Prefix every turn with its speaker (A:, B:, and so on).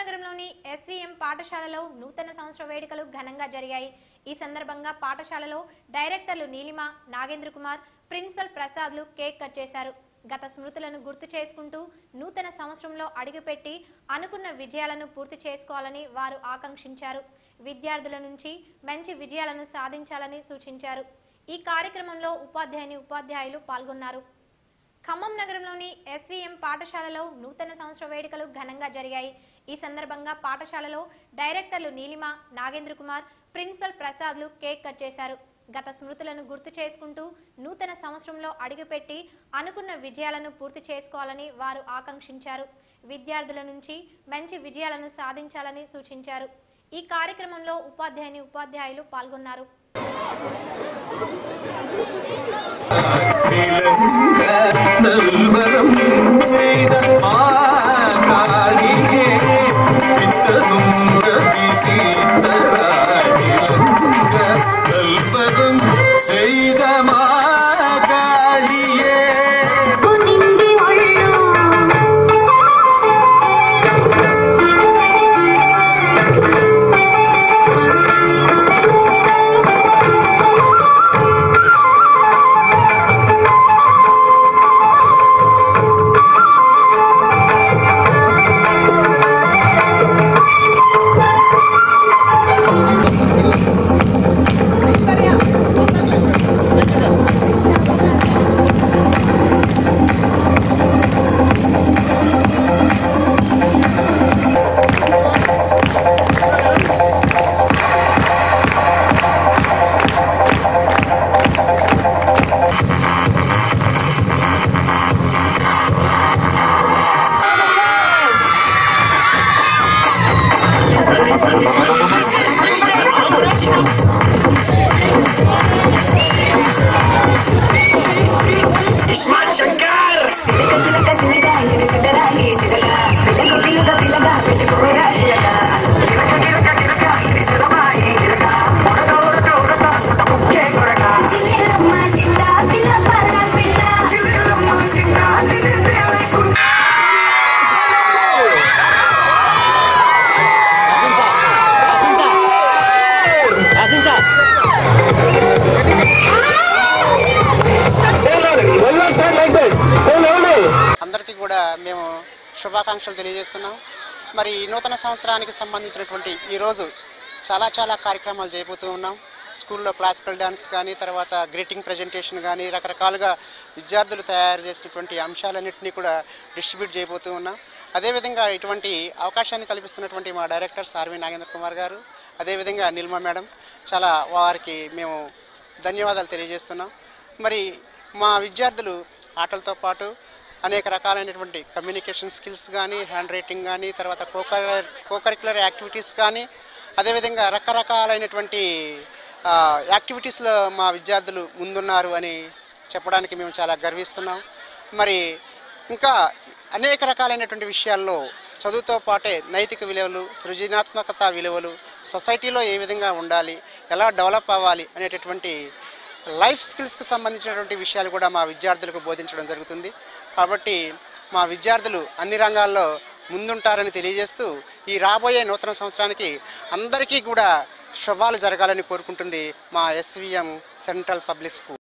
A: నగరంలోని ఎస్వీఎం పాఠశాలలో నూతన సంవత్సర వేడుకలు ఘనంగా జరిగాయి। ఈ సందర్భంగా పాఠశాలలో డైరెక్టర్లు నీలిమ, నాగేంద్ర కుమార్, ప్రిన్సిపల్ ప్రసాద్లు కేక్ కట్ చేశారు। గత స్మృతులను గుర్తు చేసుకుంటూ నూతన సంవత్సరంలో అడుగుపెట్టి అనుకున్న విజయాలను పూర్తి చేసుకోవాలని వారు ఆకాంక్షించారు। విద్యార్థుల నుంచి మంచి విజయాలను సాధించాలని సూచించారు। ఈ కార్యక్రమంలో ఉపాధ్యాయులు పాల్గొన్నారు। ఖమ్మం నగరంలోని ఎస్వీఎం పాఠశాలలో నూతన సంవత్సర వేడుకలు ఘనంగా జరిగాయి। ఈ సందర్భంగా పాఠశాలలో డైరెక్టర్లు నీలిమ, నాగేంద్ర కుమార్, ప్రిన్సిపల్ ప్రసాద్లు కేక్ కట్ చేశారు। గత స్మృతులను గుర్తు చేసుకుంటూ నూతన సంవత్సరంలో అడుగుపెట్టి అనుకున్న విజయాలను పూర్తి చేసుకోవాలని వారు ఆకాంక్షించారు। విద్యార్థుల నుంచి మంచి విజయాలను సాధించాలని సూచించారు। ఈ కార్యక్రమంలో ఉపాధ్యాయులు పాల్గొన్నారు।
B: అందరికీ కూడా మేము శుభాకాంక్షలు తెలియజేస్తున్నాం। మరి నూతన సంవత్సరానికి సంబంధించినటువంటి ఈరోజు చాలా కార్యక్రమాలు చేయబోతూ ఉన్నాం। స్కూల్లో క్లాసికల్ డాన్స్ కానీ, తర్వాత గ్రీటింగ్ ప్రజెంటేషన్ కానీ, రకరకాలుగా విద్యార్థులు తయారు చేసినటువంటి అంశాలన్నింటినీ కూడా డిస్ట్రిబ్యూట్ చేయబోతూ ఉన్నాం। అదేవిధంగా ఇటువంటి అవకాశాన్ని కల్పిస్తున్నటువంటి మా డైరెక్టర్ ఆర్వి నాగేంద్ర కుమార్ గారు, అదేవిధంగా నీలిమ మేడం, చాలా వారికి మేము ధన్యవాదాలు తెలియజేస్తున్నాం। మరి మా విద్యార్థులు ఆటలతో పాటు అనేక రకాలైనటువంటి కమ్యూనికేషన్ స్కిల్స్ కానీ, హ్యాండ్ రైటింగ్ కానీ, తర్వాత కోకరిక్యులర్ యాక్టివిటీస్ కానీ, అదేవిధంగా రకరకాలైనటువంటి యాక్టివిటీస్లో మా విద్యార్థులు ముందున్నారు అని చెప్పడానికి మేము చాలా గర్విస్తున్నాం। మరి ఇంకా అనేక రకాలైనటువంటి విషయాల్లో చదువుతో పాటే నైతిక విలువలు, సృజనాత్మకత విలువలు, సొసైటీలో ఏ విధంగా ఉండాలి, ఎలా డెవలప్ అవ్వాలి అనేటటువంటి లైఫ్ స్కిల్స్కి సంబంధించినటువంటి విషయాలు కూడా మా విద్యార్థులకు బోధించడం జరుగుతుంది। కాబట్టి మా విద్యార్థులు అన్ని రంగాల్లో ముందుంటారని తెలియజేస్తూ ఈ రాబోయే నూతన సంవత్సరానికి అందరికీ కూడా శుభాలు జరగాలని కోరుకుంటుంది మా ఎస్వీఎం సెంట్రల్ పబ్లిక్ స్కూల్।